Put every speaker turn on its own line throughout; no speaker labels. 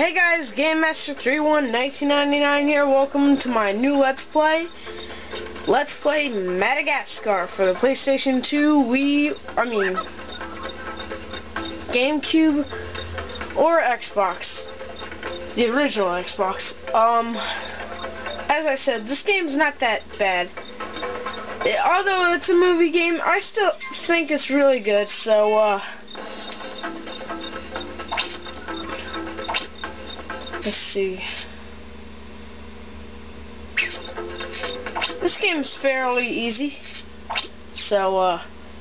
Hey guys, Game Master 311999 here. Welcome to my new Let's Play. Let's Play Madagascar for the PlayStation 2, GameCube, or Xbox. The original Xbox. As I said, this game's not that bad. Although it's a movie game, I still think it's really good, so, let's see. This game's fairly easy. So,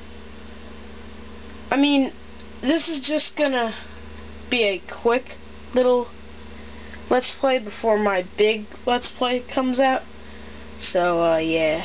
this is just gonna be a quick little Let's Play before my big Let's Play comes out. So, yeah.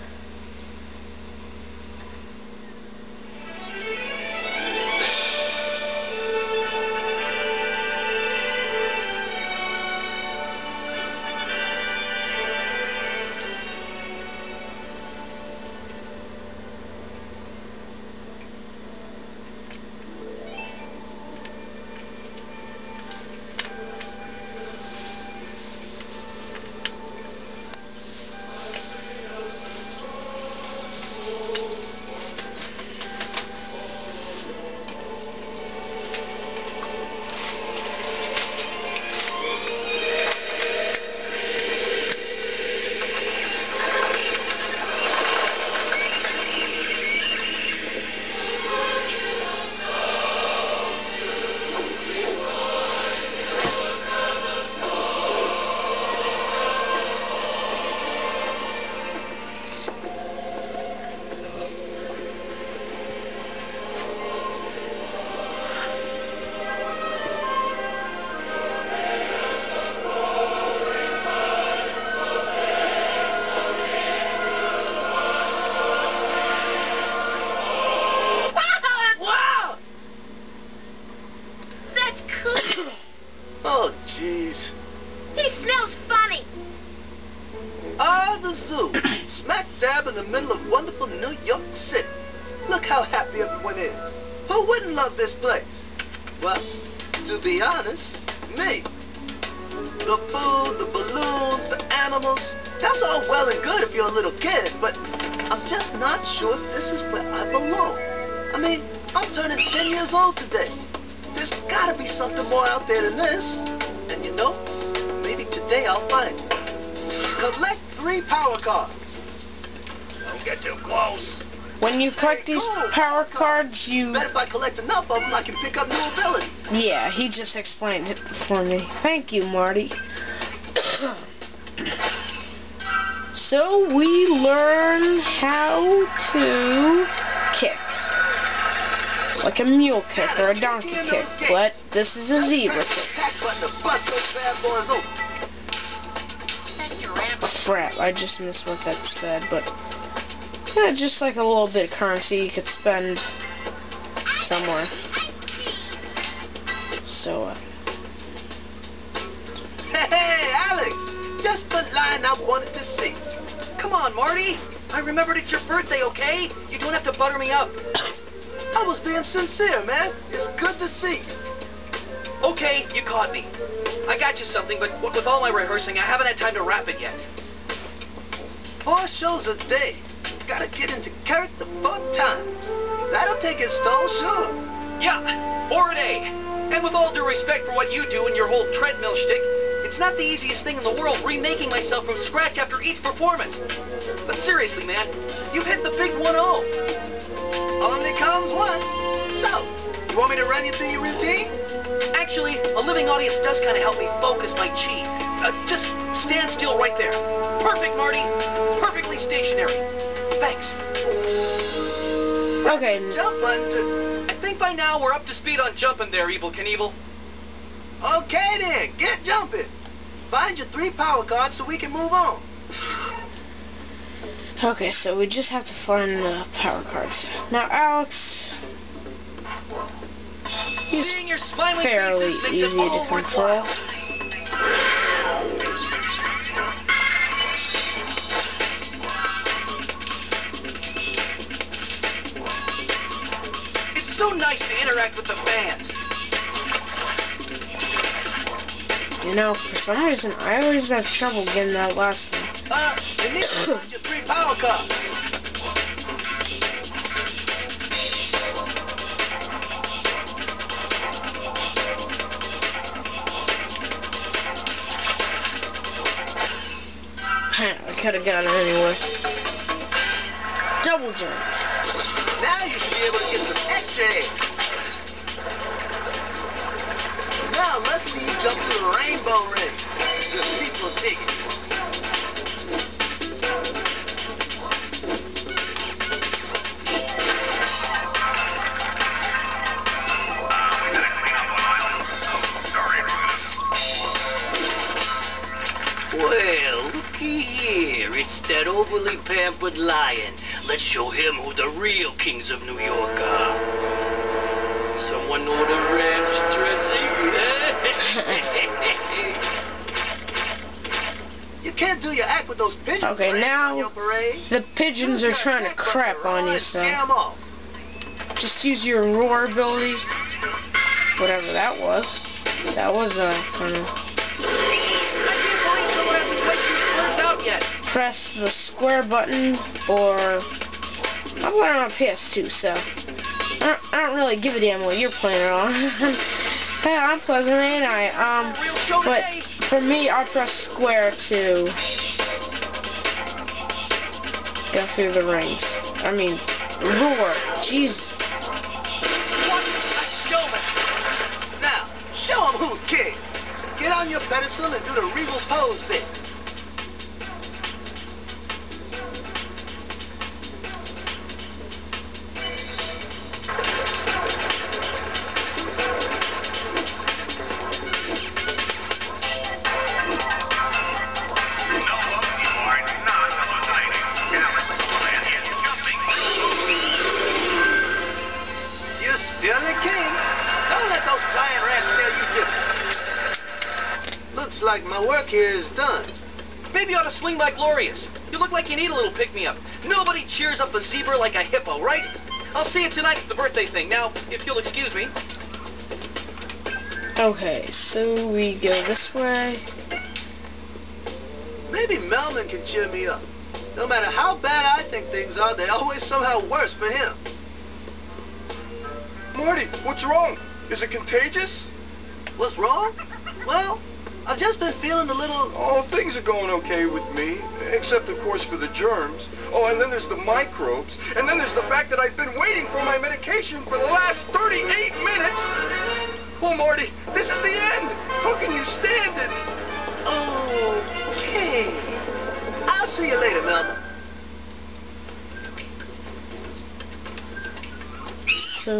Oh, jeez.
He smells funny.
Ah, the zoo. Smack dab in the middle of wonderful New York City. Look how happy everyone is. Who wouldn't love this place? Well, to be honest, me. The food, the balloons, the animals, that's all well and good if you're a little kid, but I'm just not sure if this is where I belong. I mean, I'm turning 10 years old today. There's gotta be something more out there than this. And you know, maybe today I'll find it. Collect 3 power cards. Don't get too close.
When you collect these power cards, you...
Bet if I collect enough of them, I can pick up new abilities.
Yeah, he just explained it for me. Thank you, Marty. So, we learn how to kick. Like a mule kick or a donkey kick, but this is a zebra kick. Crap, I just missed what that said, but yeah, just like a little bit of currency you could spend somewhere. So,
Hey, Alex! Just the line I wanted to see.
Come on, Marty. I remembered it's your birthday, okay? You don't have to butter me up.
I was being sincere, man. It's good to see you.
Okay, you caught me. I got you something, but with all my rehearsing, I haven't had time to wrap it yet.
4 shows a day. Gotta get into character 4 times. That'll take its toll, sure.
Yeah, 4 a day. And with all due respect for what you do and your whole treadmill shtick, it's not the easiest thing in the world remaking myself from scratch after each performance. But seriously, man, you've hit the big 1-0.
Only comes once. So, you want me to run you through your routine?
Actually, a living audience does kind of help me focus my chi. Just stand still right there. Perfect, Marty. Perfectly stationary. Thanks.
okay.
Jump button to...
I think by now we're up to speed on jumping there, Evel Knievel.
Okay then, get jumping. Find your 3 power cards so we can move on.
Okay, so we just have to find the power cards. Now, Alex, he's
Seeing your smiling
fairly
faces makes
easy
it
to
all
control.
worthwhile. It's so nice to interact with the fans.
You know, for some reason, I always have trouble getting that last one.
You need to find your 3 power cards.
I could have got it anyway. Double jump.
Now you should be able to get some extra air. Now let's see you jump through the rainbow ring. The people dig it.
Well, looky here. It's that overly pampered lion. Let's show him who the real kings of New York are. Someone know the ranch dressing?
You can't do your act with those pigeons.
Okay,
right,
now
on your parade.
the pigeons are trying to crap on you, so
Scare 'em off.
just use your roar ability. Whatever that was. That was
I can't believe someone hasn't played these words out yet.
press the square button, or I play it on PS2, so I don't really give a damn what you're playing it on. Hey, I'm Pleasant AI.
Real show
But
today.
for me, I'll press square to go through the rings. I mean, roar. Jeez.
What a showman. Now, show 'em who's king. Get on your pedestal and do the regal pose bit. You're still the king. Don't let those flying rats tell you different. Looks like my work here is done.
Maybe you ought to swing by Glorious. You look like you need a little pick-me-up. Nobody cheers up a zebra like a hippo, right? I'll see you tonight at the birthday thing. Now, if you'll excuse me.
Okay, so we go this way.
Maybe Melman can cheer me up. No matter how bad I think things are, they're always somehow worse for him.
Marty, what's wrong? Is it contagious?
What's wrong? Well, I've just been feeling a little...
Oh, things are going okay with me, except of course for the germs. Oh, and then there's the microbes, and then there's the fact that I've been waiting for my medication for the last 38 minutes. Oh, Marty, this is the end. How can you stand it?
Okay. I'll see you later, Melman.
So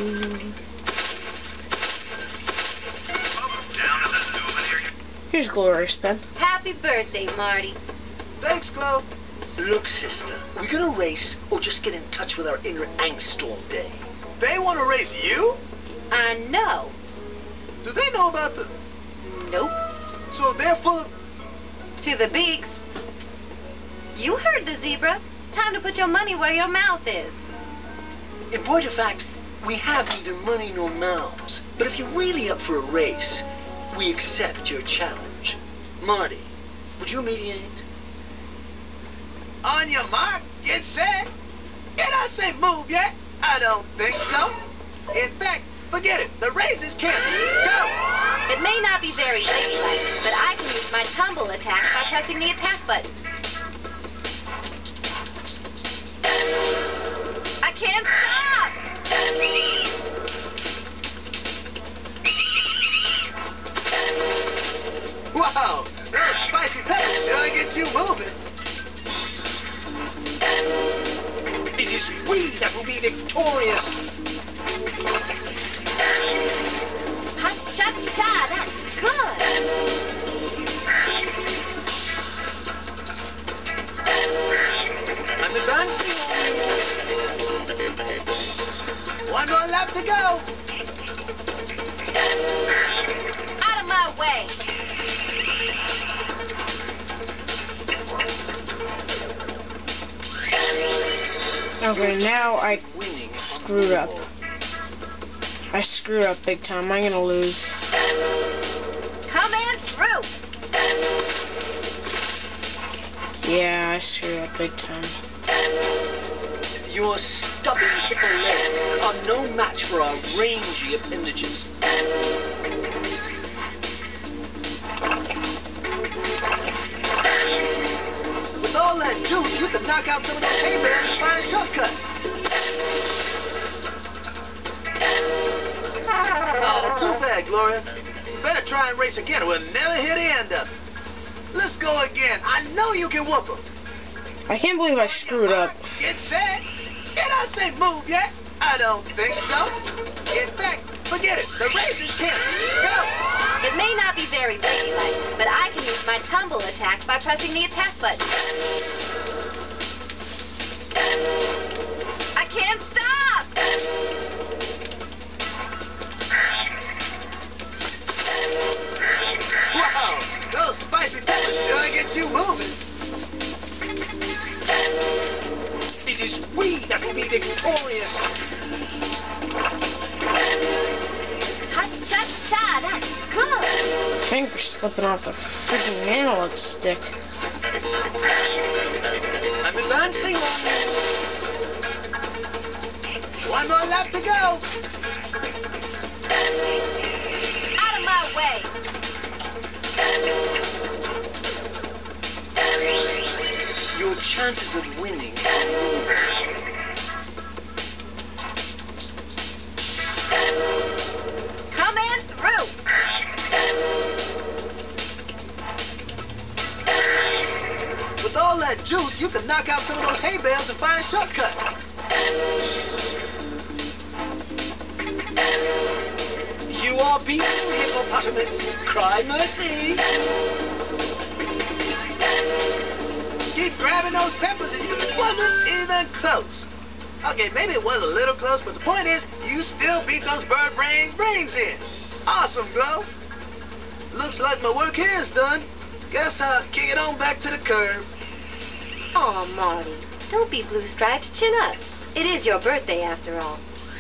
here's Glorious Pen.
Happy birthday, Marty.
Thanks, Chloe.
Look, sister, we gonna race or just get in touch with our inner angst all day?
They want to race you?
I know.
Do they know about the...
Nope.
So they're full of...
To the beaks. You heard the zebra. Time to put your money where your mouth is.
In point of fact, we have neither money nor mouths. But if you're really up for a race, we accept your challenge. Marty, would you mediate?
On your mark, get set. Did I say move yet? I don't think so. In fact, forget it. The race is canceled. Go!
It may not be very ladylike, but I can use my tumble attack by pressing the attack button. I can't stop!
Wow, those spicy peppers sure get you moving.
It is we that will be victorious.
Ha-cha-cha, that's good.
I'm advancing.
One more lap to go.
Out of my way.
Okay, now I screwed up. I screwed up big time. I'm gonna lose.
Come in
Yeah, I screwed up big time.
Your stubby little legs are no match for our rangy appendages.
With all that juice, you could knock out some of those hay bales and find a shortcut. Oh, too bad, Gloria. You better try and race again or we'll never hear the end of it. Let's go again. I know you can whoop 'em.
I can't believe I screwed up.
Get set. Did I say move yet? I don't think so. In fact, forget it. The race is canceled. Go.
It may not be very ladylike, but I can use my tumble attack by pressing the attack button. I can't stop!
Wow, those spicy peppers sure get you moving.
It is we that will be victorious.
Ha-cha-cha, that's good!
Fingers slipping off the freaking analog stick.
I'm advancing on
One more lap to go.
Out of my way!
your chances of winning.
Coming through!
With all that juice, you could knock out some of those hay bales and find a shortcut.
You are beaten, hippopotamus. Cry mercy.
Keep grabbing those peppers and you wasn't even close. Okay, maybe it was a little close, but the point is, you still beat those bird brains in. Awesome, Glow. Looks like my work here is done. Guess I'll kick it on back to the curb.
Aw, Marty, don't be blue stripes. Chin up. It is your birthday after all.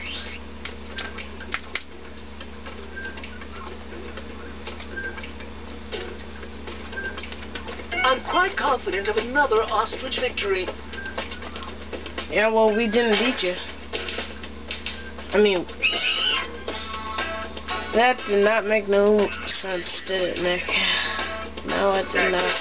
I'm quite confident of another ostrich victory.
Yeah, well, we didn't beat you. I mean, that did not make no sense, did it, Nick? No, it did not.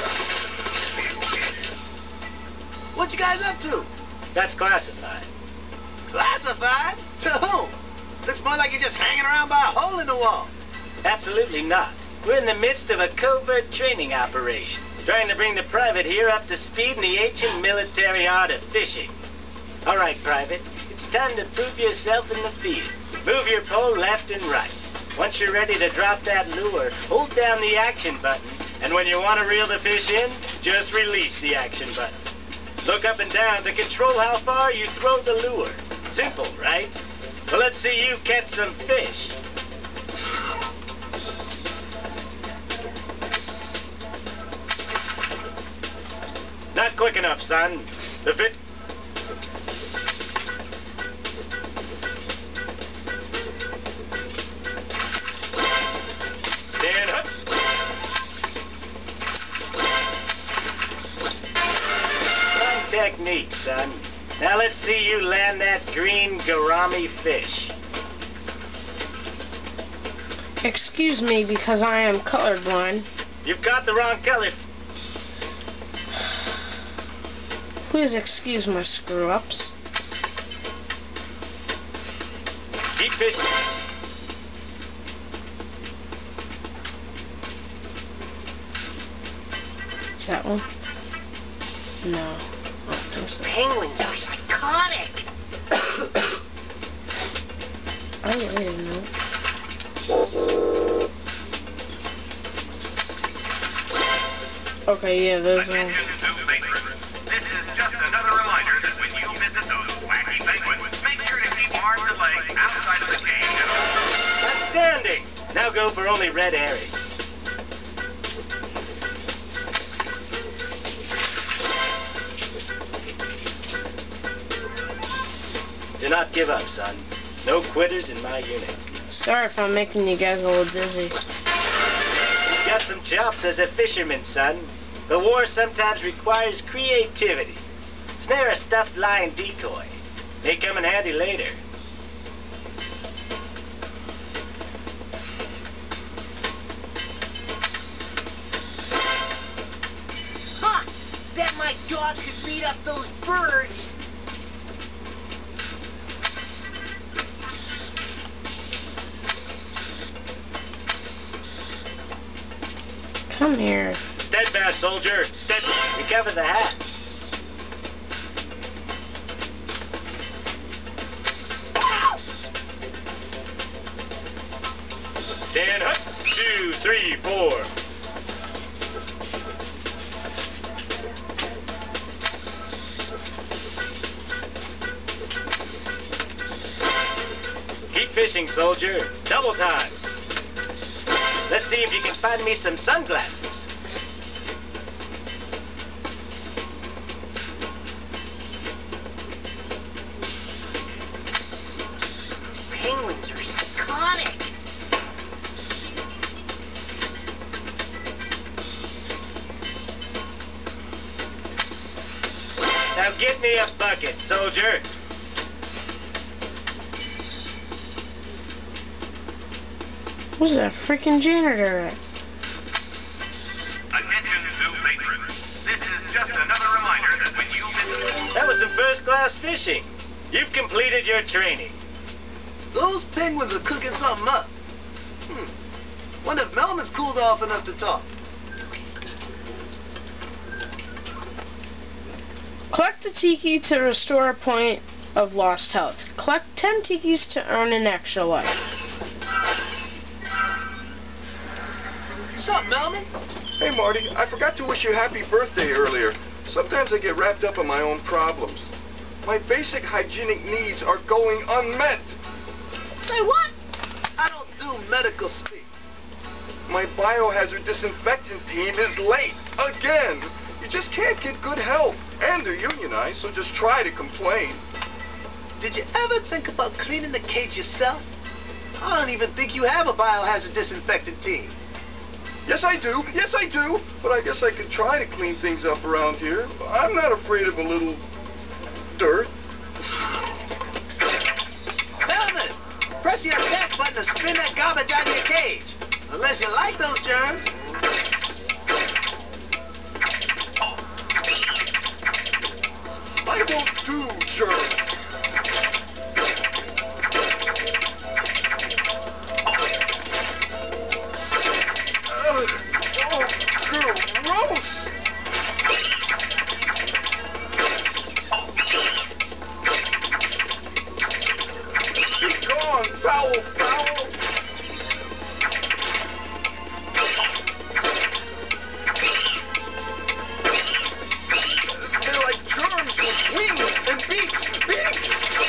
What you guys up to?
That's classified.
Classified? To whom? Looks more like you're just hanging around by a hole in the wall.
Absolutely not. We're in the midst of a covert training operation, trying to bring the private here up to speed in the ancient military art of fishing. All right, Private, it's time to prove yourself in the field. Move your pole left and right. Once you're ready to drop that lure, hold down the action button, and when you want to reel the fish in, just release the action button. Look up and down to control how far you throw the lure. Simple, right? Well, let's see you catch some fish. Not quick enough, son. The fish... Stand up. Fine technique, son. Now let's see you land that green gourami fish.
Excuse me, because I am colorblind.
You've got the wrong color.
Please excuse my screw-ups.
Keep fishing.
Is that one? No. I don't think so.
Penguins are psychotic.
I really didn't know. Okay, yeah, those are...
Attention zoo patrons. This is just another reminder that when you visit those wacky penguins, make sure to keep arms and legs outside of the cage at all.
Outstanding. Now go for only red herring. Do not give up, son. No quitters in my unit.
Sorry if I'm making you guys a little dizzy.
You've got some chops as a fisherman, son.
The war sometimes requires creativity. Snare a stuffed lion decoy. May come in handy later.
Ha! Bet my dog could beat up those birds.
Come here.
Steadfast, soldier. Steadfast. Recover the hat. Stand up. 2, 3, 4. Keep fishing, soldier. Double time. Let's see if you can find me some sunglasses.
Penguins are psychotic.
Now get me a bucket, soldier.
Where's that freaking janitor at?
Attention, zoo patrons. This is just another reminder that when you visit...
That was some first-class fishing. You've completed your training.
Those penguins are cooking something up. Wonder if Melman's cooled off enough to talk.
Collect the tiki to restore a point of lost health. Collect 10 tikis to earn an extra life.
What's up, Melman?
Hey, Marty, I forgot to wish you happy birthday earlier. Sometimes I get wrapped up in my own problems. My basic hygienic needs are going unmet.
Say what? I don't do medical speak.
My biohazard disinfectant team is late. Again. You just can't get good help. And they're unionized, so just try to complain.
Did you ever think about cleaning the cage yourself? I don't even think you have a biohazard disinfectant team.
Yes, I do. Yes, I do. But I guess I could try to clean things up around here. I'm not afraid of a little dirt.
Melman, press your attack button to spin that garbage out of your cage. Unless you like those germs.
I won't do germs. Oh, gross! Be gone, foul, foul! They're like germs with wings and beaks! Beaks!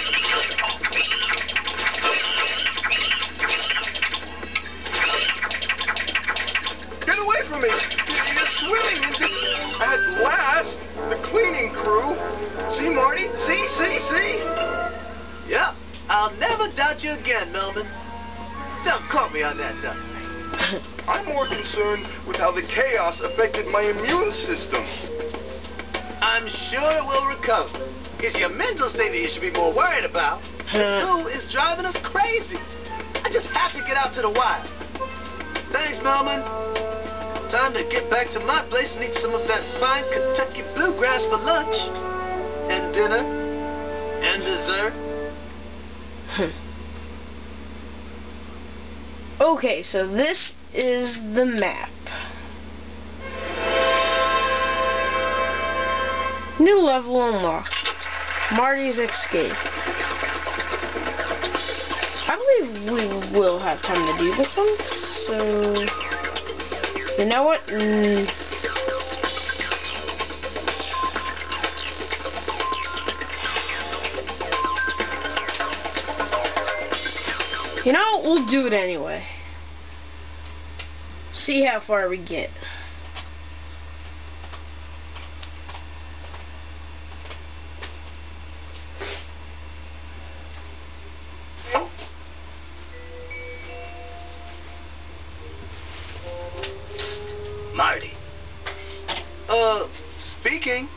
Get away from me! You're swimming into... At last, the cleaning crew. See, Marty? See?
Yep, I'll never doubt you again, Melman. Don't quote me on that, Doc.
I'm more concerned with how the chaos affected my immune system.
I'm sure it will recover. It's your mental state that you should be more worried about. The zoo is driving us crazy. I just have to get out to the wire. Thanks, Melman. Time to get back to my place and eat some of that fine Kentucky bluegrass for lunch. And dinner. And dessert.
Okay, so this is the map. New level unlocked. Marty's escape. I believe we will have time to do this one, so... You know what? You know, we'll do it anyway. See how far we get.
Marty.
King.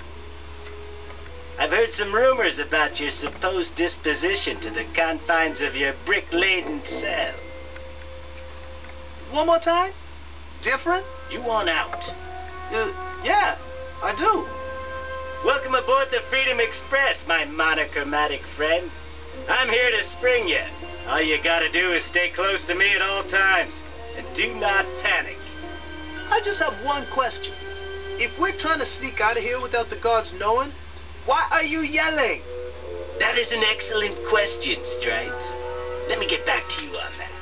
I've heard some rumors about your supposed disposition to the confines of your brick-laden cell.
One more time? Different?
You want out.
Yeah, I do.
Welcome aboard the Freedom Express, my monochromatic friend. I'm here to spring you. All you gotta do is stay close to me at all times, and do not panic.
I just have one question. If we're trying to sneak out of here without the guards knowing, why are you yelling?
That is an excellent question, Stripes. Let me get back to you on that.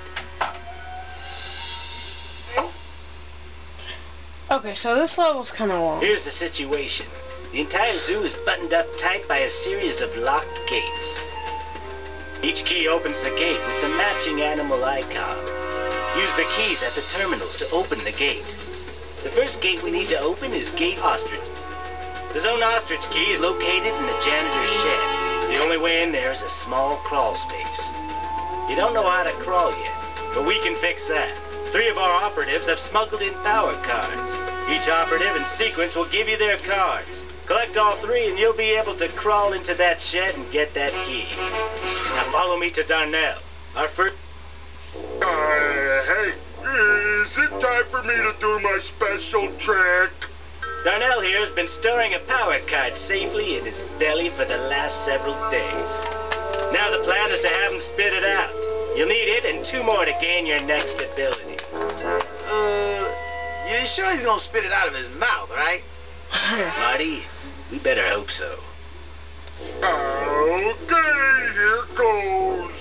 Okay, so this level's kind of long.
Here's the situation. The entire zoo is buttoned up tight by a series of locked gates. Each key opens the gate with the matching animal icon. Use the keys at the terminals to open the gate. The first gate we need to open is Gate Ostrich. The Zone Ostrich key is located in the janitor's shed. The only way in there is a small crawl space. You don't know how to crawl yet, but we can fix that. 3 of our operatives have smuggled in power cards. Each operative in sequence will give you their cards. Collect all 3 and you'll be able to crawl into that shed and get that key. Now follow me to Darnell. Our first...
Hey, is it time for me to do my special trick?
Darnell here has been storing a power card safely in his belly for the last several days. Now the plan is to have him spit it out. You'll need it and 2 more to gain your next ability.
You sure he's gonna spit it out of his mouth, right?
Marty, we better hope so.
Okay, here goes.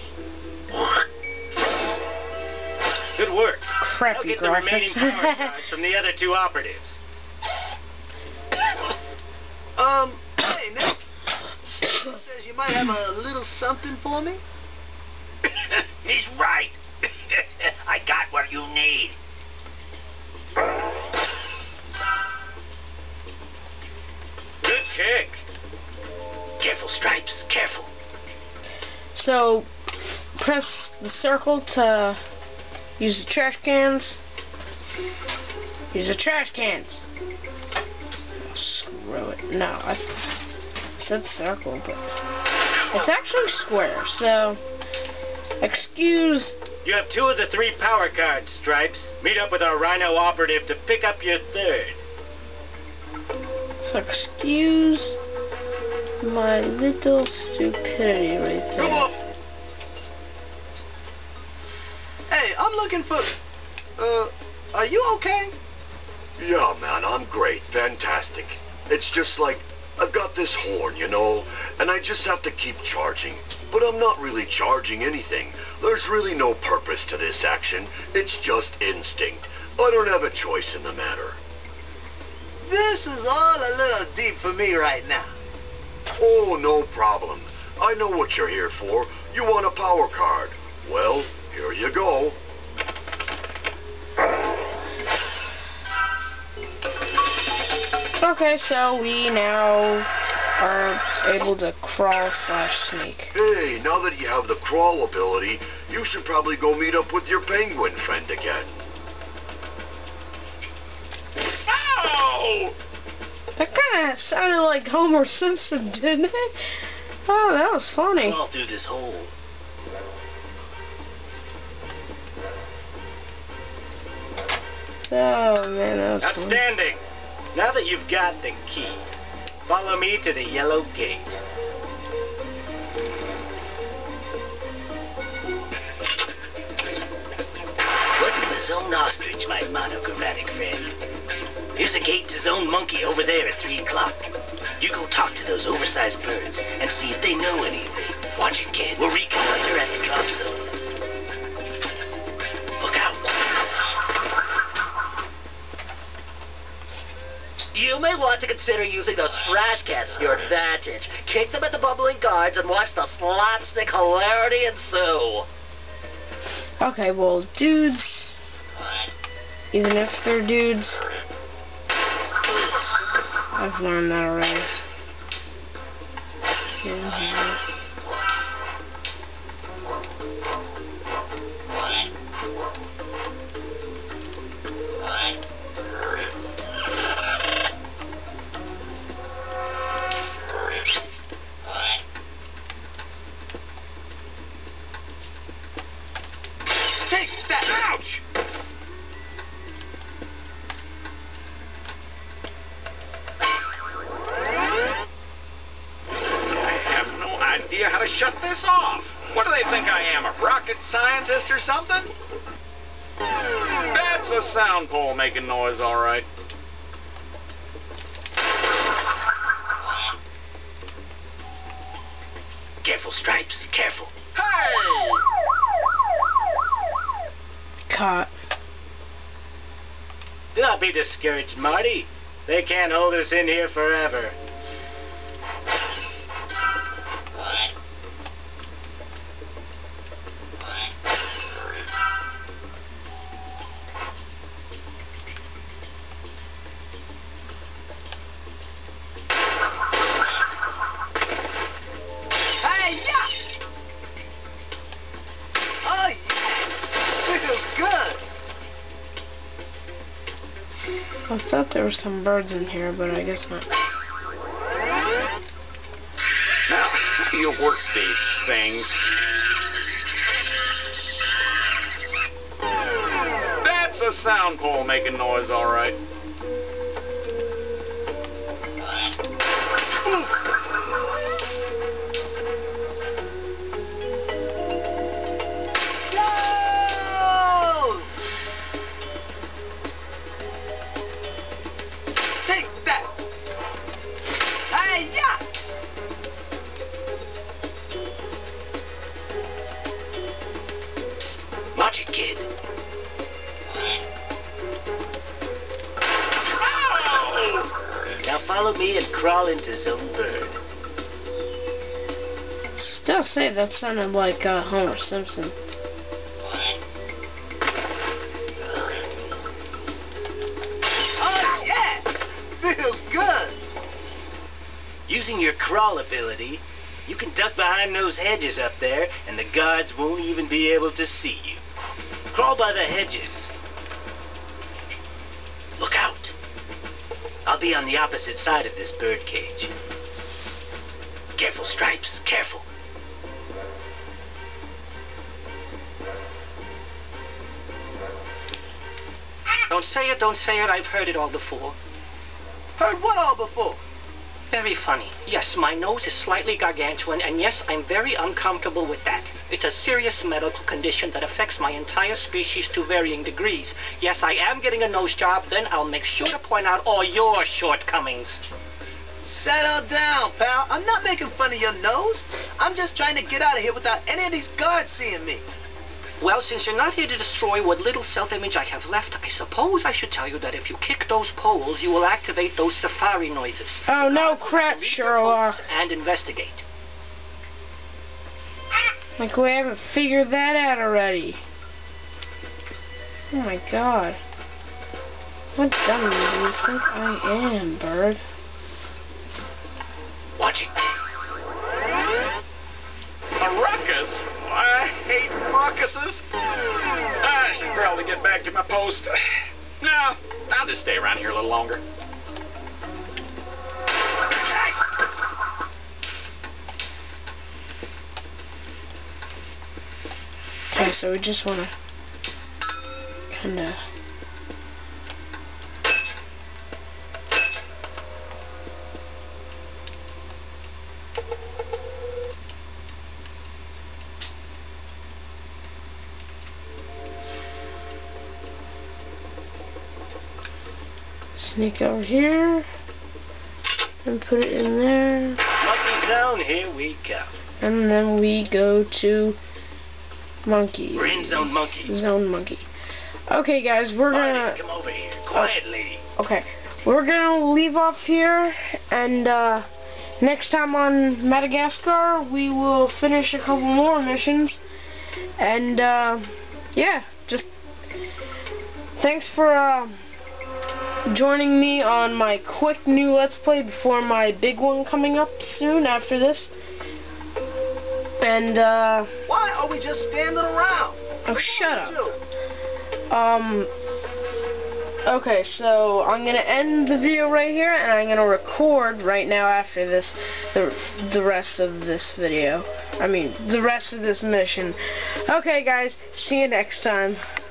Good work.
Crappy
I'll get the remaining
graphics.
power cards from the other 2 operatives.
Hey, Nick. Someone says you might have a little something for me?
He's right. I got what you need.
Good kick.
Careful, Stripes, careful.
So, press the circle to use the trash cans. Use the trash cans. Screw it. No, I said circle, but it's actually square, so excuse...
You have 2 of the 3 power cards, Stripes. Meet up with our Rhino operative to pick up your 3rd.
So excuse my little stupidity right there.
Come on.
Hey, I'm looking for... are you okay?
Yeah, man, I'm great. Fantastic. It's just like, I've got this horn, you know, and I just have to keep charging. But I'm not really charging anything. There's really no purpose to this action. It's just instinct. I don't have a choice in the matter.
This is all a little deep for me right now.
Oh, no problem. I know what you're here for. You want a power card. Well, here you go.
Okay, so we now are able to crawl / sneak.
Hey, now that you have the crawl ability, you should probably go meet up with your penguin friend again. Ow!
That kind of sounded like Homer Simpson, didn't it? Oh, that was funny.
Crawl through this hole.
Oh, man, that was funny.
Outstanding. Now that you've got the key, follow me to the yellow gate. Welcome to Zone Ostrich, my monochromatic friend. Here's a gate to Zone Monkey over there at 3 o'clock. You go talk to those oversized birds and see if they know anything. Watch it, kid. We'll reconnoiter at the drop zone. Look out.
You may want to consider using those trash cans to your advantage. Kick them at the bubbling guards and watch the slapstick hilarity ensue.
Okay, well, dudes, even if they're dudes, I've learned that already.
rocket scientist or something? That's a sound pole making noise, all right.
Careful, Stripes, careful.
Hey!
Caught.
Do not be discouraged, Marty. They can't hold us in here forever.
Hey, yeah! Oh, yeah! Feels good!
I thought there were some birds in here, but I guess not.
Now, how do you work these things? That's a sound pole making noise, all right.
Yo! Take that! Hey, yeah!
Watch it, kid. Now follow me and crawl into Zone Bird.
Still say that sounded like Homer Simpson.
Oh, yeah! Feels good!
Using your crawl ability, you can duck behind those hedges up there, and the guards won't even be able to see you. Crawl by the hedges. Look out. I'll be on the opposite side of this bird cage. Careful, Stripes, careful.
Don't say it, I've heard it all before.
Heard what all before?
Very funny. Yes, my nose is slightly gargantuan, and yes, I'm very uncomfortable with that. It's a serious medical condition that affects my entire species to varying degrees. Yes, I am getting a nose job, then I'll make sure to point out all your shortcomings.
Settle down, pal. I'm not making fun of your nose. I'm just trying to get out of here without any of these guards seeing me.
Well, since you're not here to destroy what little self-image I have left, I suppose I should tell you that if you kick those poles, you will activate those safari noises.
Oh, no crap, Sherlock.
And investigate.
Like we haven't figured that out already. Oh my god. What dummy do you think I am, bird?
Watch it.
A ruckus? I hate ruckuses. I should probably get back to my post. No, I'll just stay around here a little longer.
Okay, so we just want to kind of... sneak over here and put it in there.
Monkey Zone, here we go.
And then we go to Monkey.
We're in Zone Monkey.
Zone Monkey. Okay, guys, we're
Marty,
gonna...
come over here, quietly.
Okay, we're gonna leave off here, and next time on Madagascar, we will finish a couple more missions. And yeah, just thanks for joining me on my quick new Let's Play before my big one coming up soon after this. And
why are we just standing around?
Oh, shut up. Okay, so I'm gonna end the video right here, and I'm gonna record right now after this the rest of this video. I mean, the rest of this mission. Okay, guys, see you next time.